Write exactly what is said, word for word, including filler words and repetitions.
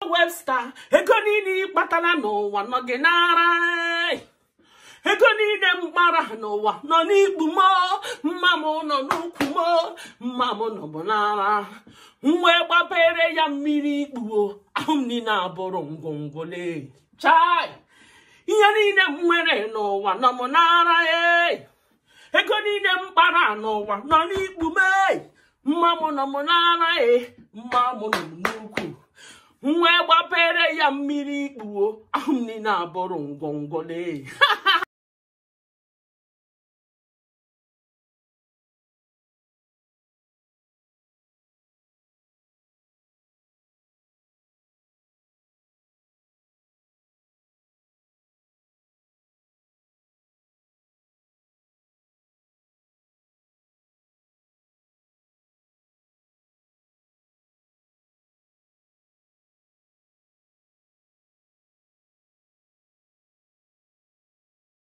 Webster, Egonini Batala no one Nogenara. Egonini Mara no one, no need bumo, Mammo no nukumo, Mammo no bonara. Mweba pere ya miri buo, Amnina borongongole. Chai, Yanina mwere no one, no monara, eh. Egonini Mara no one, no need bume. Mammo no monara, eh. Mammo no nuku. Mweba pere ya miri buo, Amnina borongongole.